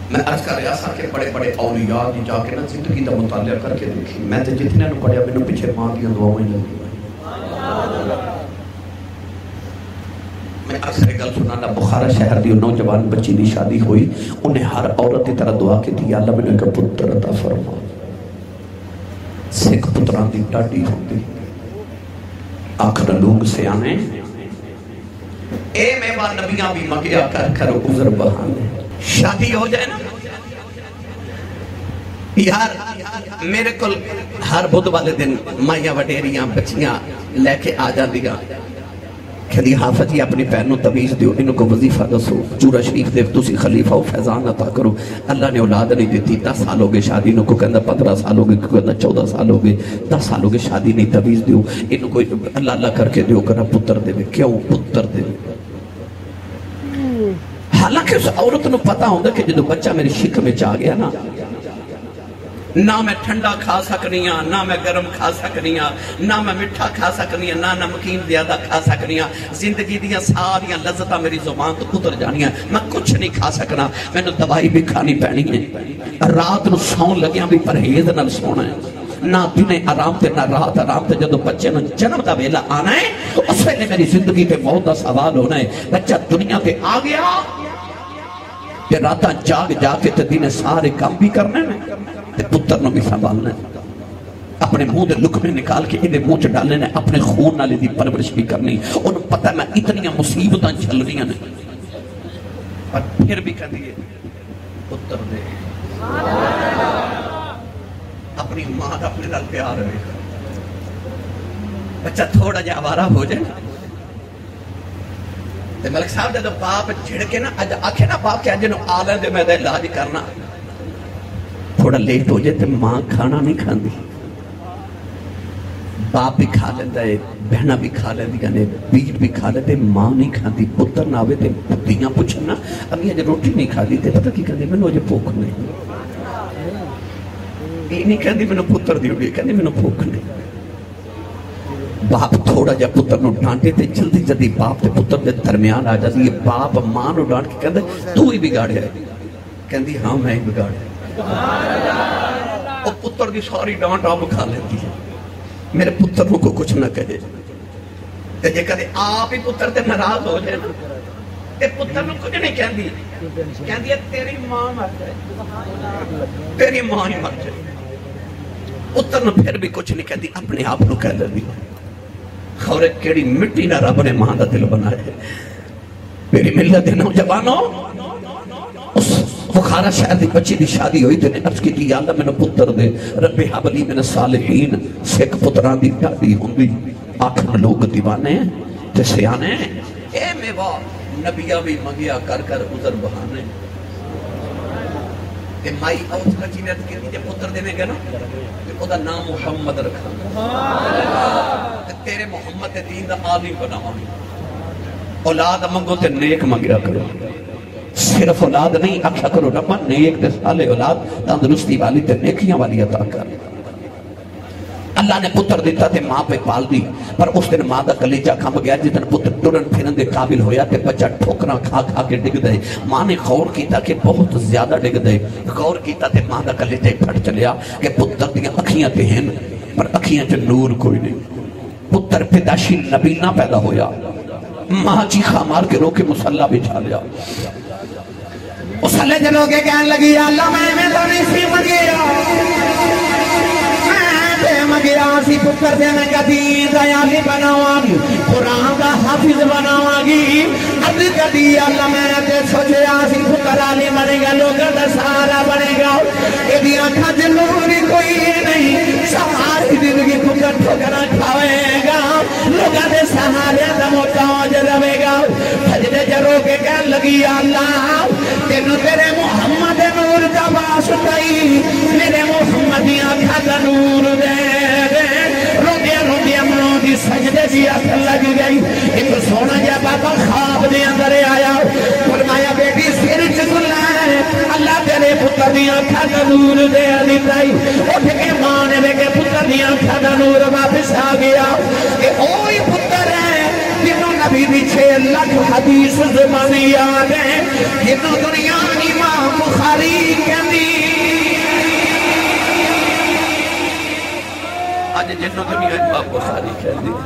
میں عرض کر رہا سا کہ بڑے بڑے اولیاء جی جا کے نا زندگی دا مطالعہ کر کے دیکھی، میں تو جتنے نے پڑھیا میں نے پیچھے ماں کی دعاؤں نہیں لگی۔ میں اکثر گل سنانا، بخارا شہر دی نوجوان بچی دی شادی ہوئی، انہیں ہر عورت کی طرح دعا کی تھی، اللہ میں نے کہا پتر عطا فرما۔ سکھ پتران دی ڈاڈی ہوتی، آخر لوگ سے آنے اے میوہ نبیاں بھی مگیا کر کر عذر بہانے۔ شادی ہو جائے نا یار، میرے کل ہر بدھ والے دن مائیاں وڈیریاں بچیاں لے کے آ جا دیا کہ حافظ جی اپنی پہنوں تویز دیو، انہوں کو وظیفہ دسو، چورہ شریف دے تسی خلیفہ و فیضان عطا کرو۔ اللہ نے اولاد نہیں دیتی، 10 سال ہو گئے شادی، انہوں کو کہندہ 15 سال ہو گئے، کہندہ 14 سال ہو گئے، 10 سال ہو گئے شادی نہیں، تویز دیو، انہوں کو اللہ اللہ کر کے دیو کرنا پتر دے وے۔ کیوں پتر دے وے؟ حالانکہ اس عورت نو پتا ہوندہ کہ جدو بچہ میری شک میں چاہ گیا نا، نہ میں ٹھنڈا کھا سکنیاں، نہ میں گرم کھا سکنیاں، نہ میں مٹھا کھا سکنیاں، نہ نمکین زیادہ کھا سکنیاں، زندگی دیاں ساریاں لذتاں میری زبان تو اتر جانیاں، میں کچھ نہیں کھا سکنا، میں نے دوائی بھی کھانی پینی ہے، رات نو سون لگیاں بھی پرہیز نہ سونا ہے، نہ دنے آرام تے نہ رات آرام تے، جدو بچے نے جنم دا ویلا آنا ہے اس ویلے میری زندگی تے موت دا سوال ہونا ہے۔ بچہ دنیا تے آ گیا کہ راتاں جاگ جا کے تے دن سارے کام بھی کرنے میں تے پتر نو بھی سنبھالنا ہے، اپنے منہ دے لقمے نکال کے انہیں منہ چ ڈالنے نے، اپنے خون نالے دی پرورش بھی کرنی، انہوں پتہ میں اتنی مصیبتاں چل رہی ہیں پر پھر بھی کہہ دیئے پتر دے اپنی ماں کا اپنے نال پیار ہے۔ بچہ تھوڑا جا آوارہ ہو جائے تے ملک صاحب جب باپ جھڑکے نا آکھے نا باپ کے آجے نو آلہ دے میں دے علاج کرنا، تھوڑا لیٹ ہو جائے تے ماں کھانا نہیں کھاندی، باپ بھی کھا لیندہ ہے، بہنہ بھی کھا لیندی گانے، بیٹ بھی کھا لیندے، ماں نہیں کھاندی۔ پتر نہ ہوئے تے پتیاں پوچھنا امی آج روٹی نہیں کھا دی تے پتہ کی کہندی میں نے آج بھوک نہیں، یہ نہیں کہندی میں نے پتر دیو گی، کہندی میں نے بھوک نہیں۔ باپ تھوڑا جا پتر نو ڈانٹے تے جلدی جلدی باپ تے پتر دے درمیان آ جاتی ہے، باپ ماں نو ڈانٹ کے کہندے تو ہی بگاڑیا ہے، کہندی ہاں میں ہی بگاڑیا ہے، اور پتر دی ساری ڈانٹ آپ کھا لیتی ہے، میرے پتر کو کچھ نہ کہے تے جے کہتے آپ ہی پتر تے ناراض ہو جائے نا تے پتر نو کچھ نہیں کہندی، کہندی ہے تیری ماں مر جائے، تیری ماں ہی مر جائے۔ پتر نو پھر بھی کچھ نہیں کہندی، اپنے آپ نو کہہ لے دی خورے کیڑی مٹی نہ رب نے ماں دا دل بنائے۔ میری ملت نوجوانوں، اس بخارا شہر دی بچی دی شادی ہوئی تے نے عرض کی تھی یا اللہ میں نے پتر دے، رب حبلی من الصالحین، سکھ پتران دی پیاری ہوندی، آکھن لوگ دیوانے تے سیانے، اے میوہ نبیہ بھی مگیا کر کر عذر بہانے۔ کہ مائی اوت بچی نے عرض کی تھی پتر دے میں گیا نا او دا نام محمد رکھا، تیرے محمد دین دا عالم بناؤں، اولاد منگو تے نیک منگیا کرو، صرف اولاد نہیں اکھا کرو ربا نیک دے سالے اولاد تندرستی والی تے نیکیاں والی عطا کر۔ اللہ نے پتر دیتا تے ماں پہ پال دی، پر اس دن ماں دا کلیجہ کھمب گیا، جس دن پتر ٹرن پھرن دے قابل ہویا تے بچہ ٹھوکرا کھا کھا کے ڈگ دے، ماں نے غور کیتا کہ بہت زیادہ ڈگ دے، غور کیتا تے ماں دا کلیجہ پھٹ چلیا کہ پتر دیاں اکھیاں تے ہیں پر اکھیاں چ نور کوئی نہیں، پتر پیداشی نبی نہ پیدا ہویا، ماں چیخا مار کے روکے مسلح بچھا لیا، مسلح جلو کے کہنے لگی اللہ میں تو نہیں سی مگیا سی پتر سے میں قدیم دیالی بناواں قرآن کا حافظ بناواں گی، عرض کدی اللہ میں تے سوچیا سی پتر علی بنے گا، لوگوں دا سہارا بنے گا، یہ دی آنکھاں ضروری کوئی نہیں، ساری زندگی پتر ٹھوکرا کھاوے گا، لوگوں دے سہارے دا محتاج رہے گا۔ سجدے جرو کے کہنے لگی اللہ تینوں تیرے محمد نور دا واسطہ میرے محمد دی آنکھاں دا نور دے روندیا منوں دی سجدے دی اثر لگ گئی، ایک سونا جا بابا خواب دے اندر آیا، فرمایا بیٹی سر چکل ہے اللہ تیرے پتر دی آنکھاں دا نور دے دیتائی، اٹھ کے ماں نے کے پتر دی آنکھاں دا نور واپس آ گیا کہ اوہی پتر ہے جنہوں نبی دی 6 لاکھ حدیث زبانی یاد ہے، جنہوں دنیا امام بخاری نہ کمی آج باپ کو ساری کھیل دی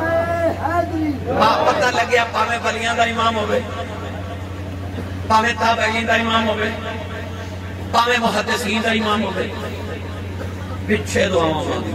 پتہ لگیا پاویں ولیاں دا امام ہوئے پاویں تابعین دا امام ہوئے پاویں محدثین دا امام ہوئے پچھے دعاواں ماں دی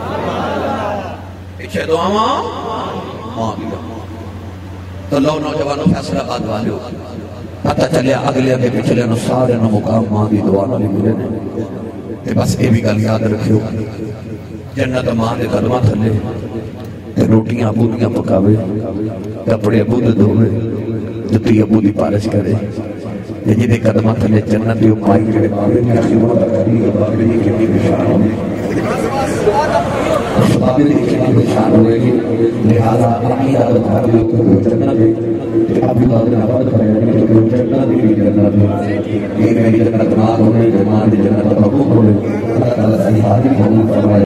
پچھے دعاواں ماں دی تو لو نوجوانوں فیصلہ آباد والے ہو پتہ چلیا اگلے اگے پچھلے نو سارے نو مقام ماں دی دعا نالی ملے نے تے بس اے بھی گل یاد رکھیو جنت ماں دے قدمہ تھلے تے روٹیاں ابو دیاں پکاوے کپڑے ابو دے دھوے جتی ابو دی پالش کرے تے جدے قدمہ تھلے جنت دیو مائی جڑے باوے میں خیمہ تکری باوے دی کتنی بشار ہوئے باوے دی کتنی بشار ہوئے لہذا عقیدہ دھار دیو تو جنت دے ابو داود نے آباد کرے کہ جنت دی جنت دی یہ میری جنت ماں ہونے جنت دی جنت ابو ہونے اللہ تعالیٰ صحیح حاضر ہونے فرمائے